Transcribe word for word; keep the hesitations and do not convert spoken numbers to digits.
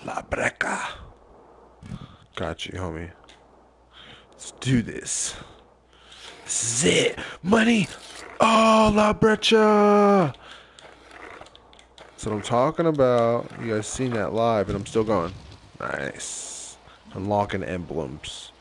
La Breca. Got you, homie. Let's do this. This is it. Money. Oh, La Brecha. That's what I'm talking about. You guys seen that live, and I'm still going. Nice. Unlocking emblems.